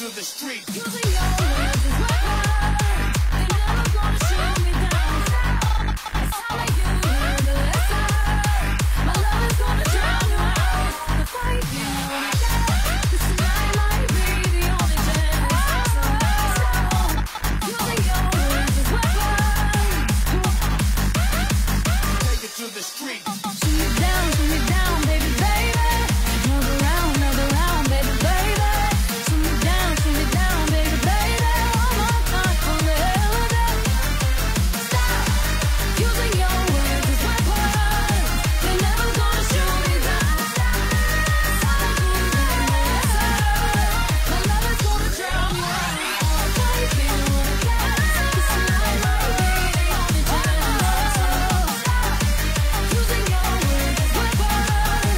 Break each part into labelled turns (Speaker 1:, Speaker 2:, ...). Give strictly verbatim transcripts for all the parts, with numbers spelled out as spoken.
Speaker 1: to the street.
Speaker 2: Using your words as weapons, they never gonna shoot me down. It's how I use the lesson. My love is gonna drown you out. The fight you wanna get, this tonight might be the only chance. Using your words as weapons,
Speaker 1: Take it to the street.
Speaker 2: shoot me down, shoot me down, baby, baby. Another round, another round, baby, baby. Shoot me down, shoot me down, baby, baby. One more time for the hell of it. Stop using your words as weapons. They're never gonna shoot me down. Stop using the lesson. My love is gonna drown you out. Fight me wanna get, this tonight might be the only chance. Stop using your words as weapons.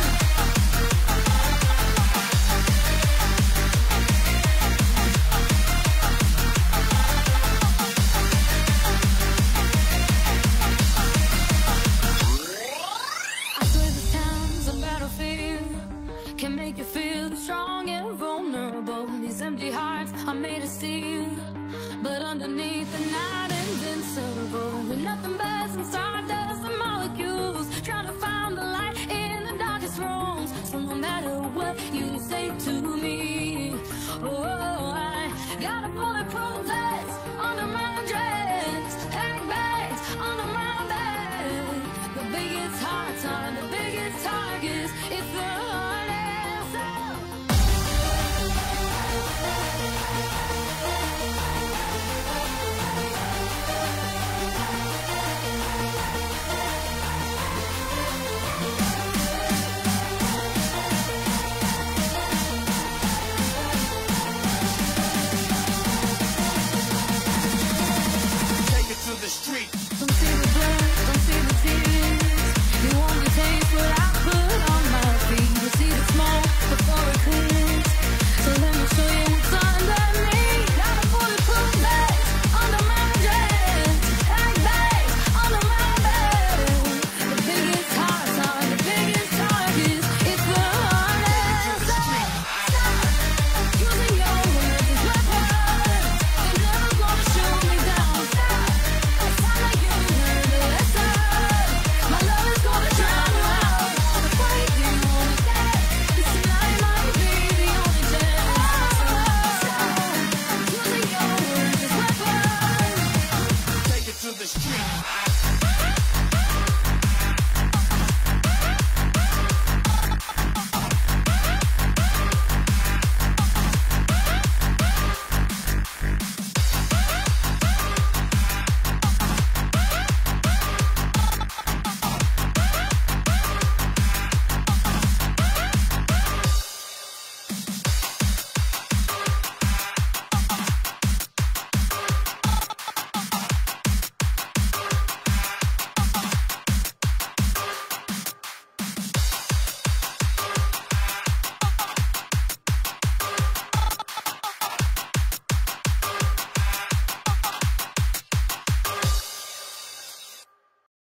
Speaker 2: I swear this town's a battlefield, can make you feel strong and vulnerable. These empty hearts are made of steel, but underneath they're not invincible. We're nothing but some stardust and molecules, trying to find the light in the darkest rooms. So no matter what you say to me, oh, I